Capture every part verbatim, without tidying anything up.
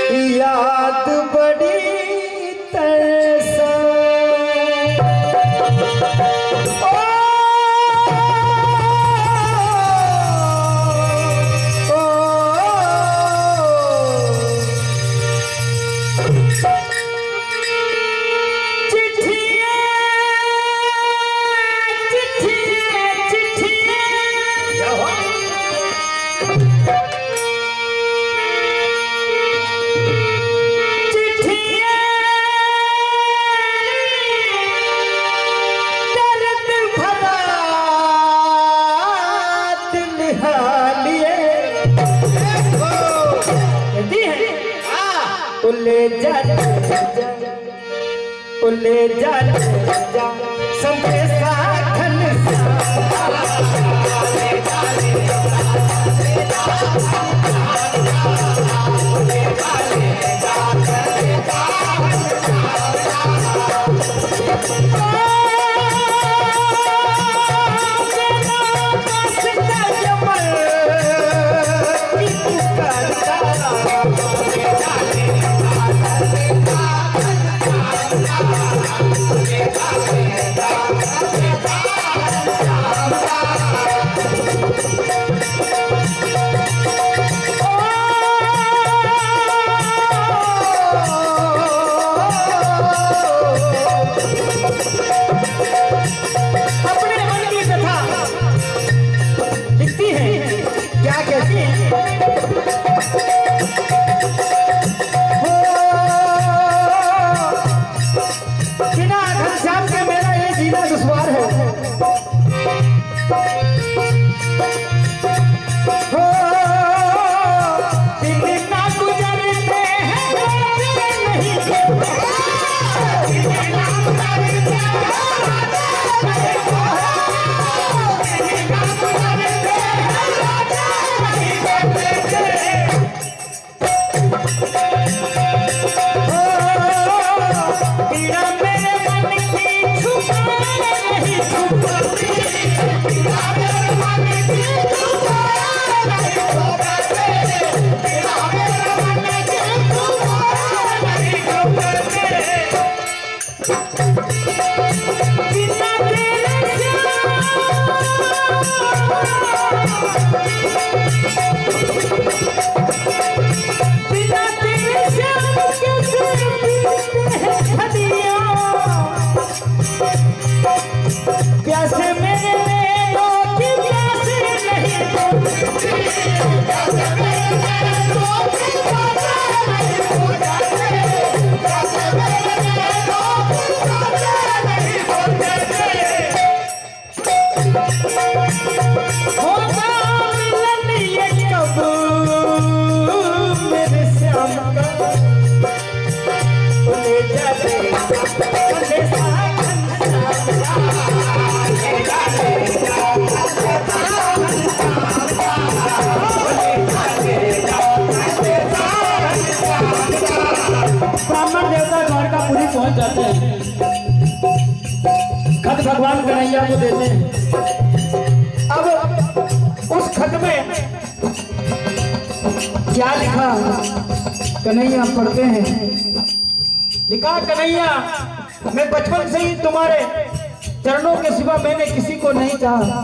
याद बड़ी तरसा उले जा उले जा जा संदेशा घन प्यासे मेरे पहुंच जाते हैं, खत भगवान कन्हैया को देते हैं। अब उस खत में क्या लिखा कन्हैया पढ़ते हैं। लिखा, कन्हैया मैं बचपन से ही तुम्हारे चरणों के सिवा मैंने किसी को नहीं चाहा।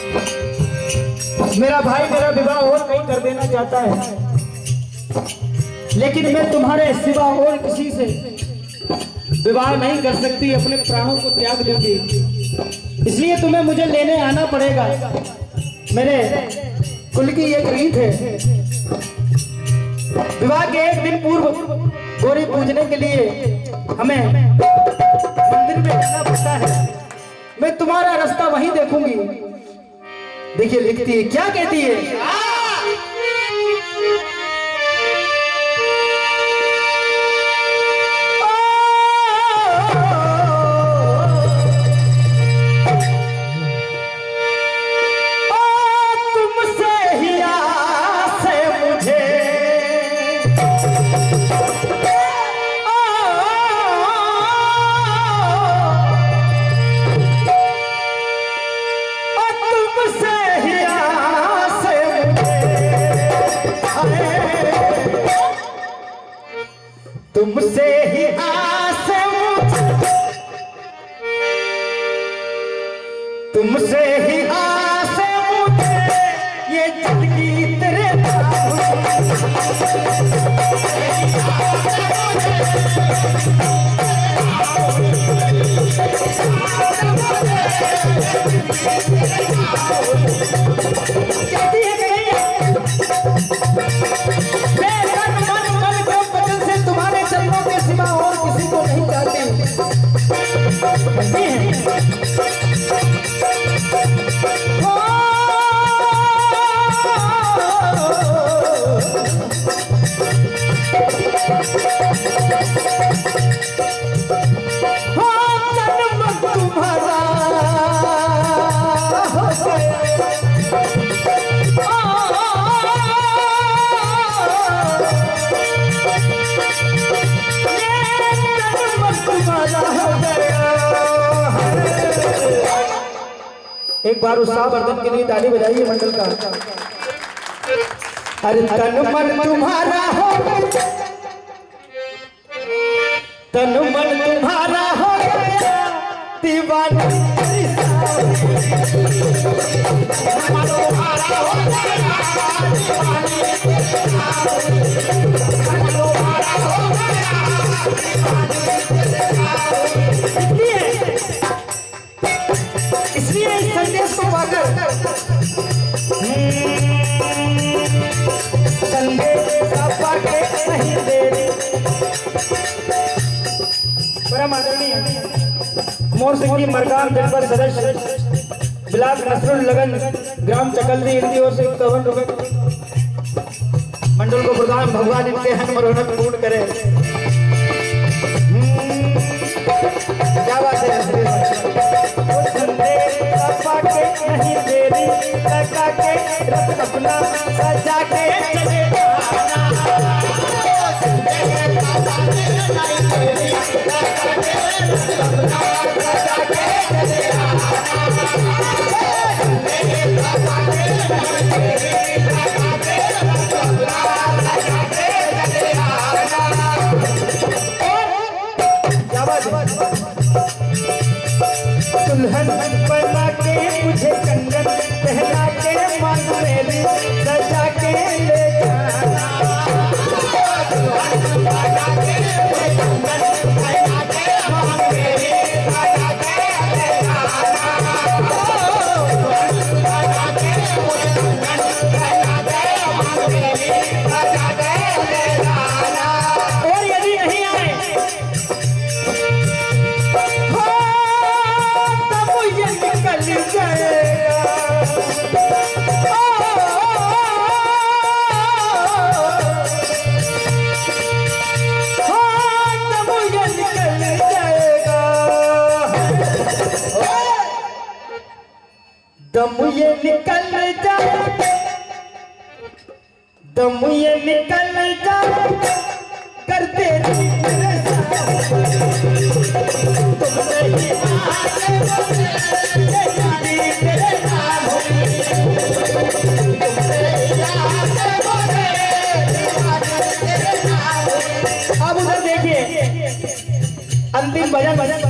मेरा भाई मेरा विवाह और कहीं कर देना चाहता है, लेकिन मैं तुम्हारे सिवा और किसी से विवाह नहीं कर सकती, अपने प्राणों को त्याग दूंगी। इसलिए तुम्हें मुझे लेने आना पड़ेगा। मेरे कुल की एक रीत है, विवाह के एक दिन पूर्व गौरी पूजने के लिए हमें मंदिर में जाना पड़ता है। मैं तुम्हारा रास्ता वहीं देखूंगी। देखिए लिखती है, क्या कहती है। से तुमसे ही आस मुझे, तुमसे ही आस मुझे, ये जिंदगी तेरे कहती है तुम्हारे चरणों के सिवा और किसी को नहीं चाहती। एक बार उत्साह वर्धन के लिए ताली बजाइए मंडल का। अरे तन मन तुम्हारा हो, तन मन तुम्हारा हो गया दीवाना, इसलिए इस संदेश को पाकर संदेश पाके नहीं देरी। परम आदरणीय मोर सिंह जी मरकाम जनपद सदस्य ब्लॉक नसरुल लगन ग्राम चकल्दी इनकी ओर से इक्यावन रुपए मंडल को प्रदान। भगवान इनके हन मनोरथ पूर्ण करे। क्या बात है। के नहीं देरी लगा के रब अपना सजा के चले जाना। दुल्हन बना के मुझे कंगन पहना के मांग मेरी सजा के ले जाना। दुल्हन बना के मुझे कंगन पहना के मांग मेरी सजा के ले जाना। दुल्हन बना के मुझे कंगन पहना के मांग मेरी सजा के ले जाना। और यदि नहीं आए दम ये निकल जाए, दम ये निकल जाए करते तुमसे ही अब उधर देखिए अंतिम भजन भजन